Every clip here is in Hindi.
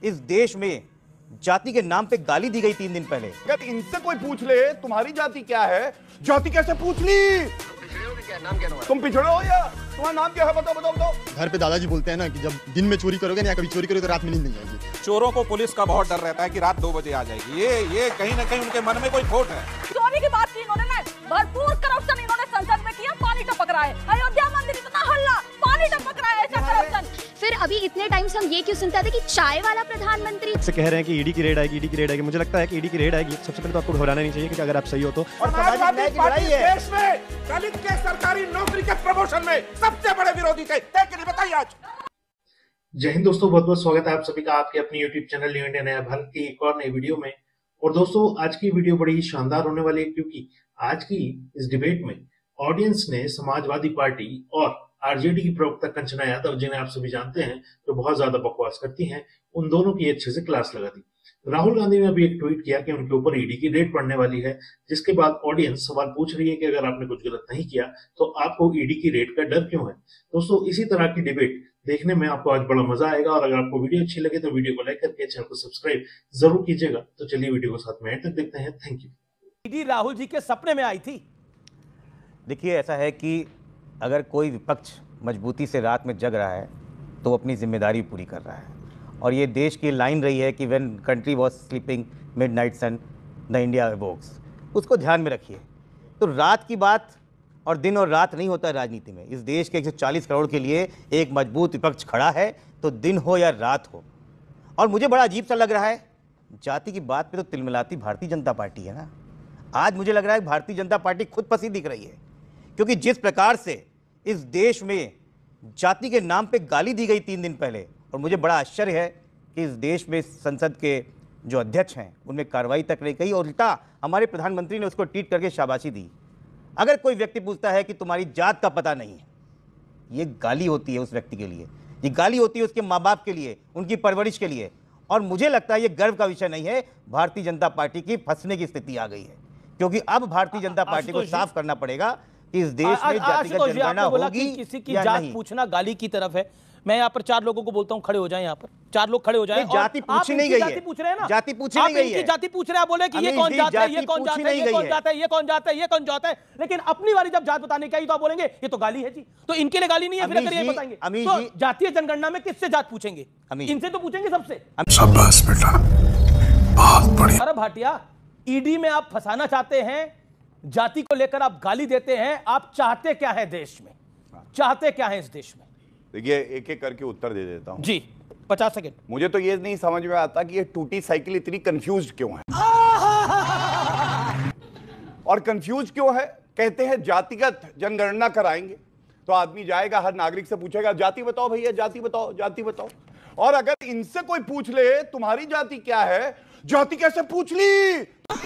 इस देश में जाति के नाम पे गाली दी गई 3 दिन पहले। अगर इनसे कोई पूछ ले तुम्हारी जाति क्या है, जाति कैसे पूछ ली? नाम क्या तुम पिछड़े हो या तुम्हारा नाम क्या है? बताओ बताओ बताओ। घर पे दादाजी बोलते हैं ना कि जब दिन में चोरी करोगे ना, कभी चोरी करोगे तो रात में नींद नहीं आएगी। चोरों को पुलिस का बहुत डर रहता है कि रात 2 बजे आ जाएगी। ये कहीं ना कहीं उनके मन में कोई खोट है। चोरी की बात की इन्होंने ना, भरपूर करप्शन इन्होंने संसद में किया, पानी टपक रहा है। अयोध्या मंदिर इतना हल्ला, पानी टपक रहा है, ऐसा करप्शन। फिर अभी इतने टाइम से हम ये क्यों सुनते थे कि चाय वाला प्रधानमंत्री से कह रहे हैं कि ईडी की रेड आएगी, ईडी की रेड आएगी। मुझे लगता है कि ईडी की रेड आएगी। सबसे पहले तो आपको घबराना नहीं चाहिए कि अगर आप सही हो तो। और समाजवादी पार्टी देश में दलित के सरकारी नौकरी के प्रमोशन में सबसे बड़े विरोधी थे। बताइए आज। जय हिंद दोस्तों, बहुत बहुत स्वागत है आप सभी का आपके अपने YouTube चैनल न्यू इंडिया नया भारत की एक और नई वीडियो में। और दोस्तों आज की वीडियो बड़ी ही शानदार होने वाली है, क्योंकि आज की इस डिबेट में ऑडियंस ने समाजवादी पार्टी और आरजेडी की प्रवक्ता कंचना यादव, जिन्हें आप सभी जानते हैं, जो बहुत ज्यादा बकवास करती हैं, उन दोनों की अच्छे से क्लास लगा दी। राहुल गांधी ने अभी एक ट्वीट किया कि उनके ऊपर ईडी की रेड पड़ने वाली है, जिसके बाद ऑडियंस सवाल पूछ रही है कि अगर आपने कुछ गलत नहीं किया तो आपको ईडी की रेड का डर क्यों है। दोस्तों इसी तरह की डिबेट देखने में आपको आज बड़ा मजा आएगा, और अगर आपको वीडियो अच्छी लगे तो वीडियो को लाइक करके चैनल को सब्सक्राइब जरूर कीजिएगा। तो चलिए वीडियो को साथ में एंड तक देखते हैं। Thank you. ED Rahul ji के सपने में आई थी। देखिए ऐसा है कि अगर कोई विपक्ष मजबूती से रात में जग रहा है तो वो अपनी जिम्मेदारी पूरी कर रहा है, और ये देश की लाइन रही है कि when country was sleeping midnight sun the India awakes. उसको ध्यान में रखिए। तो रात की बात और दिन और रात नहीं होता है राजनीति में। इस देश के 140 करोड़ के लिए एक मजबूत विपक्ष खड़ा है, तो दिन हो या रात हो। और मुझे बड़ा अजीब सा लग रहा है, जाति की बात पे तो तिलमिलाती भारतीय जनता पार्टी है ना। आज मुझे लग रहा है भारतीय जनता पार्टी खुद फंसी दिख रही है, क्योंकि जिस प्रकार से इस देश में जाति के नाम पे गाली दी गई 3 दिन पहले, और मुझे बड़ा आश्चर्य है कि इस देश में संसद के जो अध्यक्ष हैं उनमें कार्रवाई तक नहीं की, और उल्टा हमारे प्रधानमंत्री ने उसको ट्वीट करके शाबाशी दी। अगर कोई व्यक्ति पूछता है कि तुम्हारी जात का पता नहीं है, ये गाली होती है उस व्यक्ति के लिए, ये गाली होती है उसके माँ बाप के लिए, उनकी परवरिश के लिए। और मुझे लगता है ये गर्व का विषय नहीं है। भारतीय जनता पार्टी की फंसने की स्थिति आ गई है, क्योंकि अब भारतीय जनता पार्टी को साफ करना पड़ेगा कि इस देश में जातिगत जनगणना होगी किसी की जात पूछना गाली की तरफ है। मैं यहाँ पर 4 लोगों को बोलता हूँ खड़े हो जाएं, यहाँ पर 4 लोग खड़े हो जाएं। जाति पूछी नहीं गई है, जाति पूछ रहे हैं ना, जाति पूछी नहीं गई है। जाति पूछ रहे हैं, बोले कि ये कौन जात है, ये कौन जात है, ये कौन जात है, ये कौन जात है, ये कौन जात है। लेकिन अपनी बारी जब जात बताने की आई तो आप बोलेंगे ये तो गाली है जी। तो इनके लिए गाली नहीं है, फिर अगर ये बताएंगे तो जातीय जनगणना में किससे जात पूछेंगे? इनसे तो पूछेंगे सबसे। शाबाश बेटा, बहुत बढ़िया। अरे भाटिया, ईडी में आप फंसाना चाहते हैं, जाति को लेकर आप गाली देते हैं। आप चाहते क्या है देश में, चाहते क्या है इस देश में? देखिए एक एक करके उत्तर दे देता हूं जी। 50 सेकंड। मुझे तो ये नहीं समझ में आता कि ये टूटी साइकिल इतनी कंफ्यूज क्यों है। और कंफ्यूज क्यों है? कहते हैं जातिगत जनगणना कराएंगे, तो आदमी जाएगा, हर नागरिक से पूछेगा जाति बताओ भैया, जाति बताओ, जाति बताओ। और अगर इनसे कोई पूछ ले तुम्हारी जाति क्या है, जाति कैसे पूछ ली?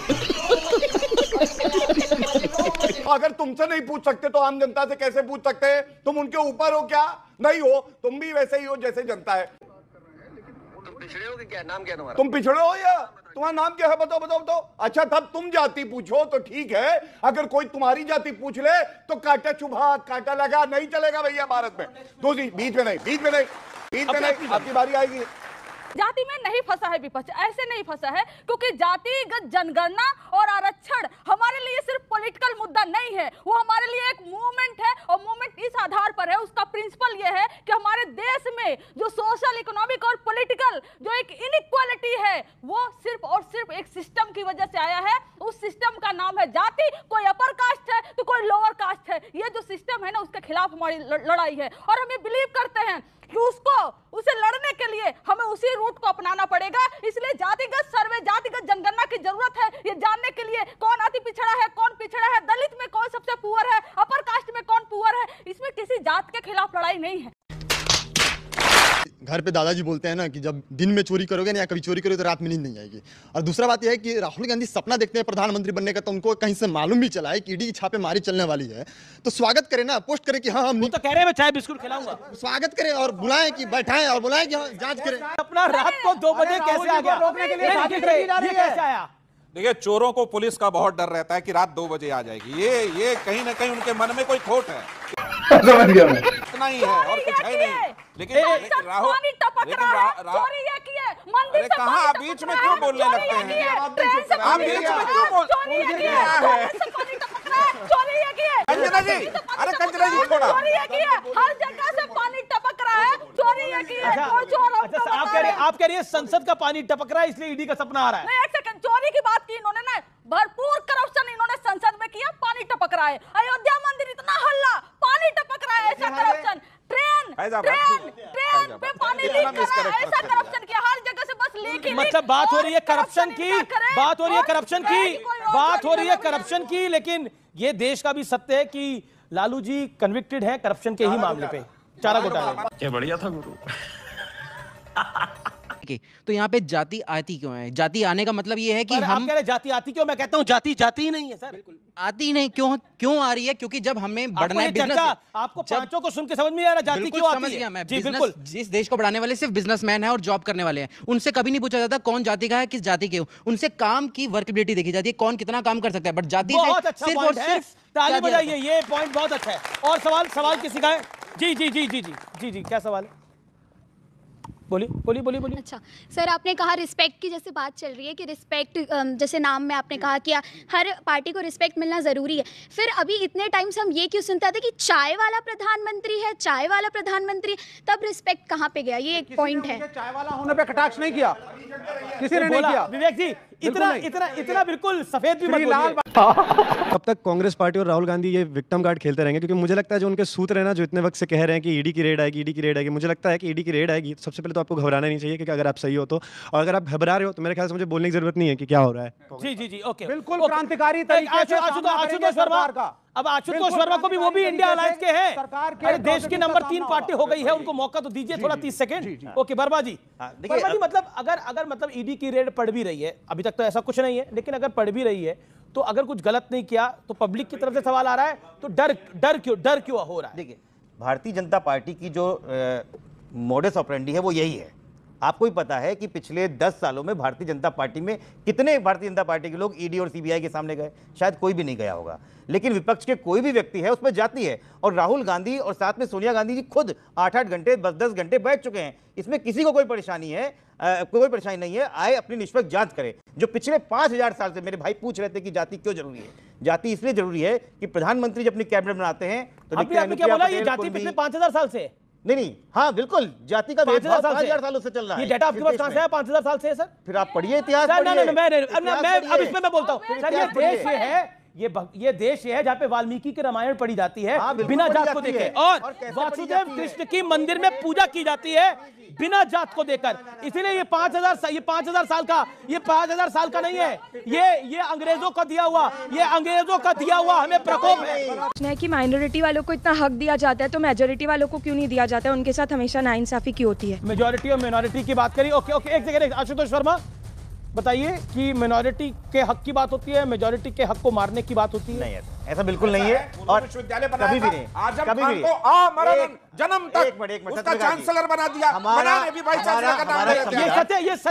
अगर तुमसे नहीं पूछ सकते तो आम जनता से कैसे पूछ सकते हैं? तुम उनके ऊपर हो क्या? नहीं हो, तुम भी वैसे ही हो जैसे जनता है। तुम पिछड़े हो कि क्या? नाम क्या तुम्हारा? तुम पिछड़े हो या तुम्हारा नाम क्या है? बताओ बताओ बताओ। अच्छा तब तुम जाति पूछो तो ठीक है, अगर कोई तुम्हारी जाति पूछ ले तो काटा चुभा काटा लगा, नहीं चलेगा भैया भारत में। दूसरी बीच में नहीं, बीच में नहीं, बीच में नहीं, आपकी बारी आएगी। जाति में नहीं फंसा है विपक्ष, ऐसे नहीं फंसा है, क्योंकि जातिगत जनगणना और आरक्षण हमारे लिए सिर्फ पॉलिटिकल मुद्दा नहीं है, वो हमारे लिए एक मूवमेंट है। और मूवमेंट इस आधार पर है, उसका प्रिंसिपल ये है कि हमारे देश में जो सोशल, इकोनॉमिक और पॉलिटिकल जो एक इनइक्वालिटी है, वो सिर्फ और सिर्फ एक सिस्टम की वजह से आया है। उस सिस्टम का नाम है जाति। कोई अपर कास्ट है तो कोई लोअर कास्ट है। ये जो सिस्टम है ना, उसके खिलाफ हमारी लड़ाई है, और हम ये बिलीव करते हैं कि उसे लड़ने के लिए हमें उसी रूट को अपनाना पड़ेगा। इसलिए जातिगत सर्वे, जातिगत जनगणना की जरूरत है, ये जानने के लिए कौन अति पिछड़ा है, कौन पिछड़ा है, दलित में कौन सबसे पुअर है, अपर कास्ट में कौन पुअर है। इसमें किसी जात के खिलाफ लड़ाई नहीं है। घर पे दादाजी बोलते हैं ना कि जब दिन में चोरी करोगे ना, कभी चोरी करोगे तो रात में नींद नहीं आएगी। और दूसरा बात यह है कि राहुल गांधी सपना देखते हैं प्रधानमंत्री बनने का, तो उनको कहीं से मालूम भी चला है कि ईडी की छापेमारी चलने वाली है। तो स्वागत करें ना, पोस्ट करें कि हाँ हम तो कह रहे हैं मैं चाय बिस्कुट खिलाऊंगा। स्वागत करें और बुलाएं कि बैठाएं और बुलाएं कि हाँ जांच करें। अपना रात को 2 बजे कैसे आ गया? रोकने के लिए कैसे आया? देखिए चोरों को पुलिस का बहुत डर रहता है कि रात 2 बजे आ जाएगी। ये कहीं ना कहीं उनके मन में कोई खोट है। समझ गया मैं। इतना ही है और कुछ है नहीं। लेकिन राहुल, पानी टपक रहा है, चोरी ये की है, मंदिर से कहाँ बीच में क्यों बोलने लगते हैं? आप बीच में क्यों कंचना जी, अरे कंचना जी थोड़ा, हर जगह से पानी टपक रहा है, चोरी ये की है। आप कह रही है संसद का पानी टपक रहा है इसलिए ईडी का सपना आ रहा है। नहीं, एक सेकंड, चोरी की बात की इन्होंने ना, भरपूर करप्शन इन्होंने संसद में किया, पानी टपक रहा है। अयोध्या मंदिर इतना हल्ला, पानी टपक रहा है, ऐसा करप्शन। ट्रेन पे पानी लीक कर रहा है, ऐसा करप्शन किया, हर जगह से बस लीक ही। मतलब बात हो रही है करप्शन की, बात हो रही है करप्शन की, बात हो रही है करप्शन की, लेकिन ये देश का भी सत्य है कि लालू जी कन्विक्टेड है करप्शन के ही मामले पे, चारा घोटाला। क्या बढ़िया था गुरु। तो यहाँ पे जाति आती क्यों है? जाति आने का मतलब ये है कि हम कह रहे जाति आती क्यों? मैं कहता हूँ जाति जाती ही नहीं है सर, आती नहीं। क्यों आ रही है? क्योंकि जब हमें बढ़ना है बिजनेस, आपको पांचों को सुन के समझ में आ रहा जाति क्यों आती है? मैं जी बिल्कुल, जिस देश को बढ़ाने वाले सिर्फ बिजनेसमैन है और जॉब करने वाले हैं, उनसे कभी नहीं पूछा जाता कौन जाति का है, किस जाति के हो। उनसे काम की वर्कबिलिटी देखी जाती है, कौन कितना काम कर सकता है। बट जाति सिर्फ और सिर्फ ताली बजाइए, ये पॉइंट बहुत अच्छा है। और सवाल किसी का है? जी जी जी जी जी जी जी क्या सवाल है? बोलिए। अच्छा सर, आपने कहा रिस्पेक्ट की जैसे बात चल रही है कि रिस्पेक्ट, जैसे नाम में आपने कहा कि हर पार्टी को रिस्पेक्ट मिलना ज़रूरी है। फिर अभी इतने टाइम से हम ये क्यों सुनते थे कि चाय वाला प्रधानमंत्री है, चाय वाला प्रधानमंत्री, तब रिस्पेक्ट कहाँ पे गया? ये एक पॉइंट है। चाय वाला होने पे कटाक्ष नहीं किया किसी ने, नहीं किया। विवेक जी इतना बिल्कुल सफेद भी मत बोलिए। कब तक कांग्रेस पार्टी और राहुल गांधी ये विक्टिम कार्ड खेलते रहेंगे? क्योंकि मुझे लगता है जो उनके सूत्र है ना, जो इतने वक्त से कह रहे हैं कि ईडी की रेड आएगी, मुझे लगता है कि ईडी की रेड आएगी। सबसे पहले तो आपको घबराना नहीं चाहिए, क्योंकि अगर आप सही हो तो, और अगर आप घबरा रहे हो तो मेरे ख्याल से मुझे बोलने की जरूरत नहीं है कि क्या हो रहा है। जी ओके, बिल्कुल क्रांतिकारी तरीके से आशुतोष वर्मा का। अब आशुतोष वर्मा को भी, वो भी इंडिया अलायंस के हैं, अरे देश की नंबर 3 पार्टी हो गई है, उनको मौका तो दीजिए थोड़ा 30 सेकंड। ओके वर्मा जी, मतलब अगर मतलब ईडी की रेड पड़ भी रही है, अभी तक तो ऐसा कुछ नहीं है, लेकिन अगर पड़ भी रही है तो अगर कुछ गलत नहीं किया तो पब्लिक की तरफ से सवाल आ रहा है, तो डर क्यों हो रहा है? देखिए, भारतीय जनता पार्टी की जो मोडस ऑपरेंडी है वो यही है। आपको भी पता है कि पिछले 10 सालों में भारतीय जनता पार्टी में कितने भारतीय जनता पार्टी के लोग ईडी और सीबीआई के सामने गए? शायद कोई भी नहीं गया होगा। लेकिन विपक्ष के कोई भी व्यक्ति है उसमें जाती है, और राहुल गांधी और साथ में सोनिया गांधी जी खुद 8-8 घंटे 10-10 घंटे बैठ चुके हैं। इसमें किसी को कोई परेशानी है, कोई परेशानी नहीं है। आए अपनी निष्पक्ष जांच करें। जो पिछले 5000 साल से मेरे भाई पूछ रहे थे कि जाति क्यों जरूरी है, जाति इसलिए जरूरी है कि प्रधानमंत्री जब अपनी कैबिनेट बनाते हैं तो ये जाति पिछले 5000 साल से नहीं, हाँ बिल्कुल, जाति का 5000 सालों से चल रहा है। ये डेटा आपके पास कहां से है? 5000 साल से है सर? फिर आप पढ़िए इतिहास। मैं अब इसमें मैं बोलता हूं सर, ये देश ये है, ये देश ये है जहाँ पे वाल्मीकि की रामायण पढ़ी जाती है बिना जात को देखे, और वासुदेव कृष्ण की मंदिर में पूजा की जाती है बिना जात को देकर। इसलिए ये 5000 साल का नहीं है, ये अंग्रेजों का दिया हुआ हमें प्रकोप है कि माइनॉरिटी वालों को इतना हक दिया जाता है तो मेजोरिटी वालों को क्यों नहीं दिया जाता है? उनके साथ हमेशा नाइंसाफी की होती है। मेजोरिटी और मिनॉरिटी की बात करी, ओके एक सेकंड, आशुतोष वर्मा बताइए कि मिनॉरिटी के हक की बात होती है, मेजॉरिटी के हक को मारने की बात होती है? नहीं, ऐसा बिल्कुल नहीं है। और विश्वविद्यालय कभी भी नहीं, कभी भी जन्म तक उसका चांसलर बना दिया। बनाने भी वाइस चांसलर का नाम लेते हैं। ये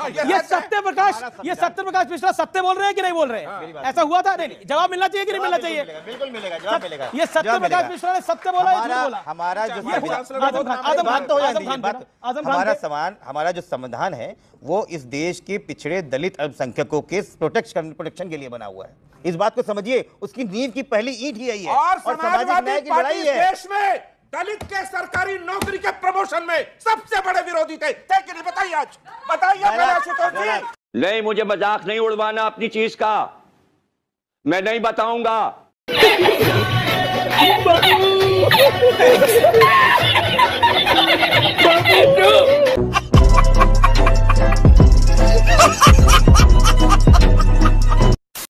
सत्य प्रकाश मिश्रा सत्य बोल रहे हैं कि नहीं बोल रहे हैं? ऐसा हुआ था? नहीं, जवाब मिलना चाहिए कि नहीं मिलना चाहिए? बिल्कुल मिलेगा, जवाब मिलेगा। ये सत्य प्रकाश मिश्रा ने सत्य बोला है, झूठ बोला? हमारा जो संविधान है वो इस देश के पिछड़े दलित अल्पसंख्यकों के प्रोटेक्शन के लिए बना हुआ है। इस बात को समझिए, उसकी नींव की पहली ईंट ही यही है। और समाजवादी पार्टी देश में दलित के सरकारी नौकरी के प्रमोशन में सबसे बड़े विरोधी थे कि नहीं? बताइए आज, बताइए। नहीं, मुझे मजाक नहीं उड़वाना अपनी चीज का, मैं नहीं बताऊंगा।